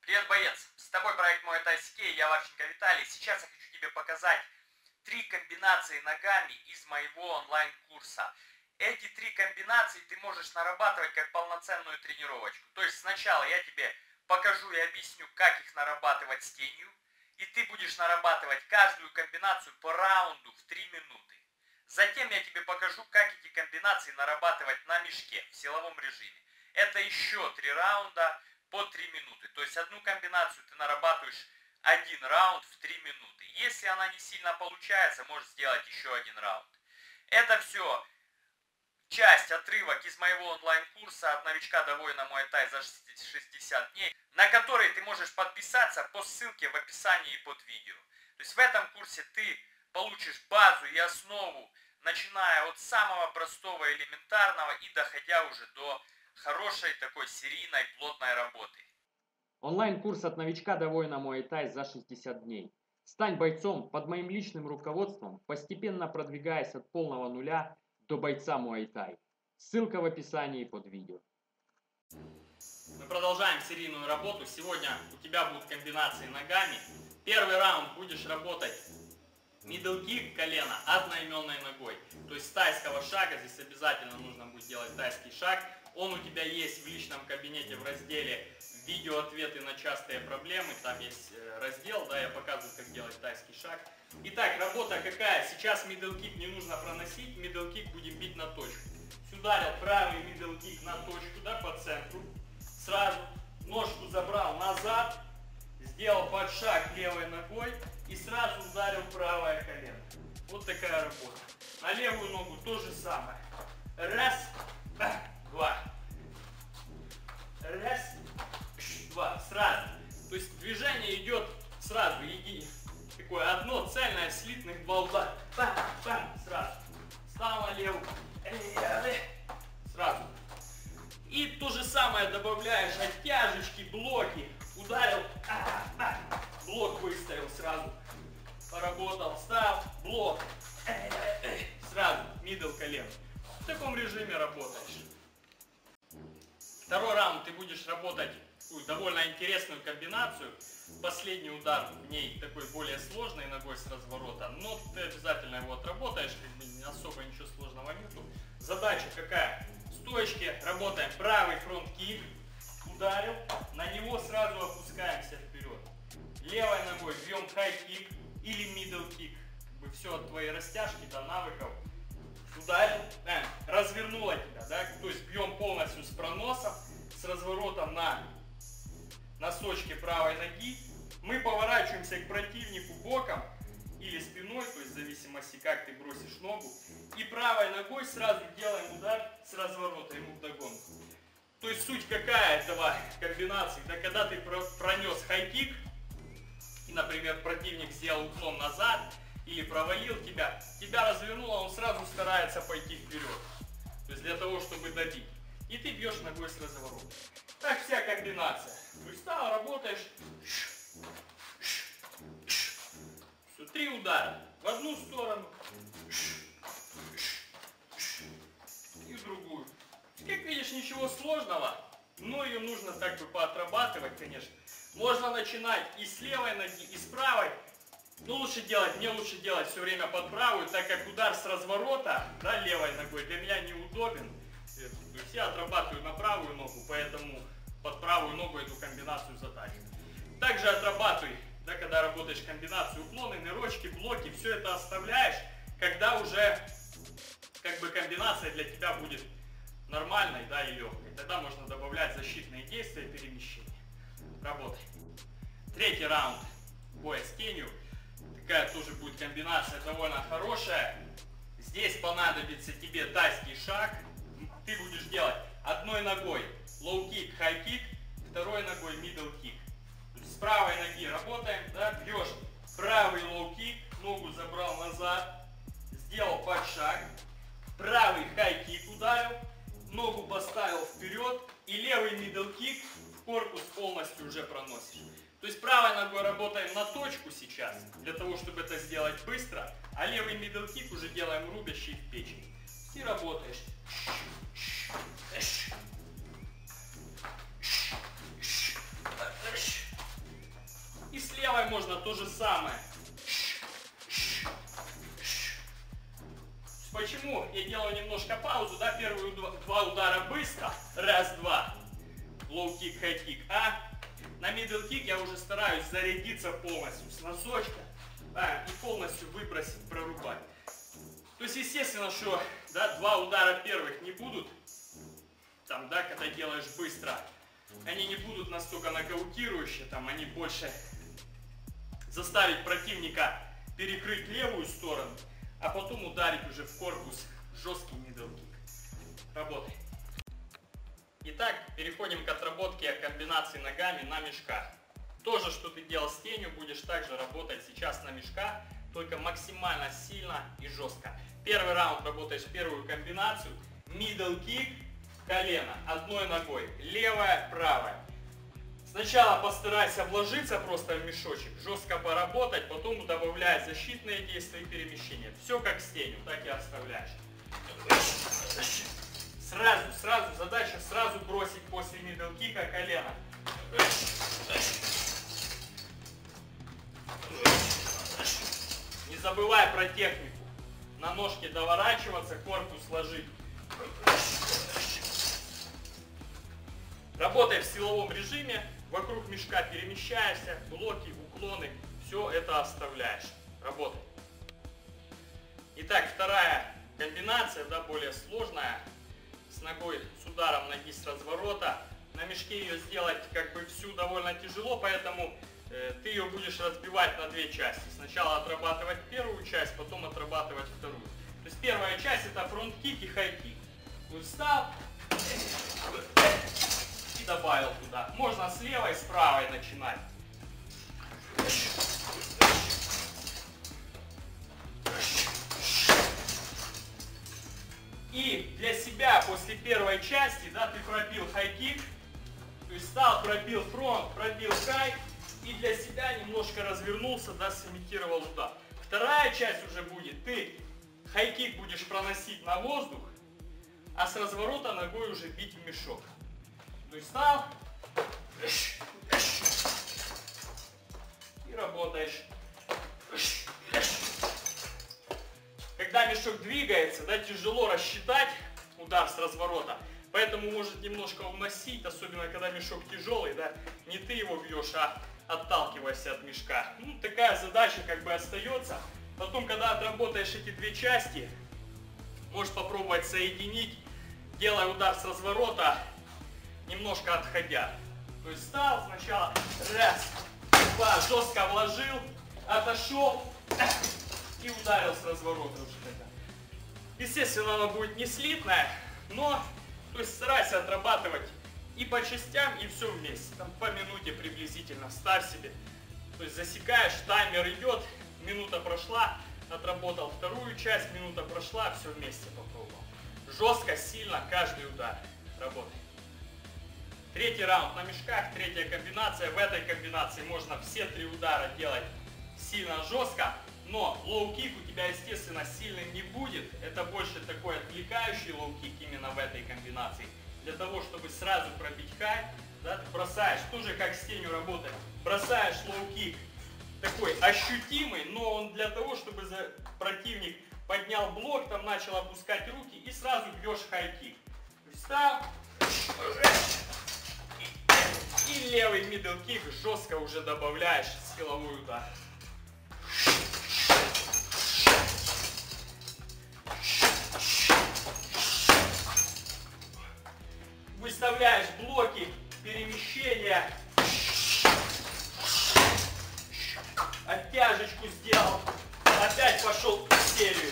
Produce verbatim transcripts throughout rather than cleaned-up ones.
Привет, боец! С тобой проект Muay Thai эс кей, я Варченко Виталий. Сейчас я хочу тебе показать три комбинации ногами из моего онлайн-курса. Эти три комбинации ты можешь нарабатывать как полноценную тренировочку. То есть сначала я тебе покажу и объясню, как их нарабатывать с тенью. И ты будешь нарабатывать каждую комбинацию по раунду в три минуты. Затем я тебе покажу, как эти комбинации нарабатывать на мешке в силовом режиме. Это еще три раунда по три минуты. То есть одну комбинацию ты нарабатываешь один раунд в три минуты. Если она не сильно получается, можешь сделать еще один раунд. Это все часть, отрывок из моего онлайн-курса «От новичка до воина Muay Thai за шестьдесят дней», на который ты можешь подписаться по ссылке в описании под видео. То есть в этом курсе ты получишь базу и основу, начиная от самого простого, элементарного и доходя уже до хорошей такой серийной, плотной работы. Онлайн-курс «От новичка до воина Muay Thai за шестьдесят дней». Стань бойцом под моим личным руководством, постепенно продвигаясь от полного нуля до бойца Muay Thai. Ссылка в описании под видео. Мы продолжаем серийную работу. Сегодня у тебя будут комбинации ногами. Первый раунд будешь работать middle kick, колено, одноименной ногой. То есть с тайского шага, здесь обязательно нужно будет делать тайский шаг. Он у тебя есть в личном кабинете в разделе «Видео ответы на частые проблемы». Там есть раздел, да, я показываю, как делать тайский шаг. Итак, работа какая? Сейчас middle kick не нужно проносить, middle kick будем бить на точку. Ударил правый middle kick на точку, да, по центру. Сразу ножку забрал назад, сделал подшаг левой ногой и сразу ударил правое колено. Вот такая работа. На левую ногу то же самое. Раз, два. Раз, два. Сразу. То есть движение идет сразу. Еди. Такое одно цельное, слитных два удара. Бам, бам, сразу. Стал на левую. Сразу. И то же самое добавляешь оттяжечки, блоки. Ударил, блок выставил сразу. Поработал, встал, блок. Сразу, middle колен. В таком режиме работаешь. Второй раунд ты будешь работать такую довольно интересную комбинацию. Последний удар в ней такой более сложной ногой с разворота, но ты обязательно его отработаешь, как бы не особо ничего сложного нету. Задача какая? Стоечки работаем правый фронт-кик, ударил, на него сразу опускаемся вперед. Левой ногой бьем хай-кик или middle-кик. Все от твоей растяжки до навыков. Ударил, э, развернула тебя, да, то есть бьем полностью с проносом, с разворотом на носочки правой ноги. Мы поворачиваемся к противнику боком или спиной, то есть в зависимости, как ты бросишь ногу. И правой ногой сразу делаем удар с разворота ему вдогонку. То есть суть какая этого комбинации? Да, когда ты пронес хай-кик, и, например, противник сделал уклон назад, или провалил тебя, тебя развернуло, он сразу старается пойти вперед. То есть для того, чтобы добить. И ты бьешь ногой с разворота. Так вся комбинация. То есть стал, работаешь. Все, три удара. В одну сторону. И в другую. Как видишь, ничего сложного. Но ее нужно так бы поотрабатывать, конечно. Можно начинать и с левой ноги, и с правой. Но лучше делать, мне лучше делать все время под правую, так как удар с разворота, да, левой ногой для меня неудобен. То есть я отрабатываю на правую ногу, поэтому под правую ногу эту комбинацию затачиваю. Также отрабатывай, да, когда работаешь комбинацию, уклоны, нырочки, блоки, все это оставляешь, когда уже как бы комбинация для тебя будет нормальной, да, и легкой. Тогда можно добавлять защитные действия, перемещения. Работай. Третий раунд боя с тенью. Такая тоже будет комбинация довольно хорошая. Здесь понадобится тебе тайский шаг. Ты будешь делать одной ногой лоу-кик, хай-кик, второй ногой middle-кик. С правой ноги работаем, да, бьешь правый лоу-кик, ногу забрал назад, сделал подшаг, правый хай-кик ударил, ногу поставил вперед и левый middle-кик в корпус полностью уже проносишь. То есть правой ногой работаем на точку сейчас, для того, чтобы это сделать быстро, а левый middle kick уже делаем рубящий в печень. И работаешь. самое. Почему я делаю немножко паузу, да, первые два удара быстро, раз-два, лоу-кик, хай-кик, а на мидл-кик я уже стараюсь зарядиться полностью с носочка, да, и полностью выбросить, прорубать. То есть, естественно, что, да, два удара первых не будут, там, да, когда делаешь быстро, они не будут настолько нокаутирующие, там, они больше заставить противника перекрыть левую сторону, а потом ударить уже в корпус жесткий мидл-кик. Работай. Итак, переходим к отработке комбинации ногами на мешках. То же, что ты делал с тенью, будешь также работать сейчас на мешках, только максимально сильно и жестко. Первый раунд работаешь первую комбинацию. Мидл-кик, колено, одной ногой, левая, правая. Сначала постарайся вложиться просто в мешочек, жестко поработать, потом добавляй защитные действия и перемещения. Все как с тенью, так и оставляешь. Сразу, сразу, задача сразу бросить после мидл-кика колено. Не забывай про технику. На ножке доворачиваться, корпус ложить. Работай в силовом режиме, вокруг мешка перемещаешься, блоки, уклоны, все это оставляешь. Работай. Итак, вторая комбинация, да, более сложная, с ногой, с ударом ноги с разворота. На мешке ее сделать как бы всю довольно тяжело, поэтому э, ты ее будешь разбивать на две части. Сначала отрабатывать первую часть, потом отрабатывать вторую. То есть первая часть это фронт-кик и хай-кик. Встал и добавил туда. Можно с левой, с правой начинать. И для себя после первой части, да, ты пробил хай-кик, то есть стал, пробил фронт, пробил хай, и для себя немножко развернулся, да, сымитировал удар. Вторая часть уже будет, ты хай-кик будешь проносить на воздух, а с разворота ногой уже бить в мешок. То есть стал и работаешь. Когда мешок двигается, да, тяжело рассчитать удар с разворота, поэтому может немножко уносить, особенно когда мешок тяжелый, да, не ты его бьешь, а отталкиваешься от мешка. Ну, такая задача как бы остается. Потом, когда отработаешь эти две части, можешь попробовать соединить, делая удар с разворота, немножко отходя. То есть встал сначала, раз, два, жестко вложил, отошел и ударил с разворота уже тогда. Естественно, она будет не слитная, но то есть старайся отрабатывать и по частям, и все вместе. Там по минуте приблизительно ставь себе. То есть засекаешь, таймер идет, минута прошла, отработал вторую часть, минута прошла, все вместе попробовал. Жестко, сильно, каждый удар. Работай. Третий раунд на мешках, третья комбинация. В этой комбинации можно все три удара делать сильно жестко, но лоу-кик у тебя, естественно, сильным не будет. Это больше такой отвлекающий лоу-кик именно в этой комбинации. Для того, чтобы сразу пробить хай, да, ты бросаешь, тоже как с тенью работает. Бросаешь лоу-кик такой ощутимый, но он для того, чтобы за... противник поднял блок, там начал опускать руки и сразу бьешь хай-кик. Встал. И, и левый мидл-кик жестко уже добавляешь силовой удар. Выставляешь блоки, перемещения. Оттяжечку сделал. Опять пошел в серию.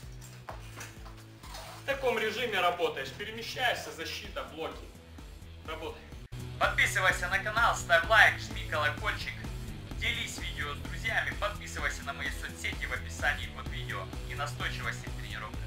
В таком режиме работаешь. Перемещаешься, защита, блоки. Работай. Подписывайся на канал, ставь лайк, жми колокольчик. Делись видео с друзьями, подписывайся на мои соцсети в описании под видео. И настойчивости в тренировках.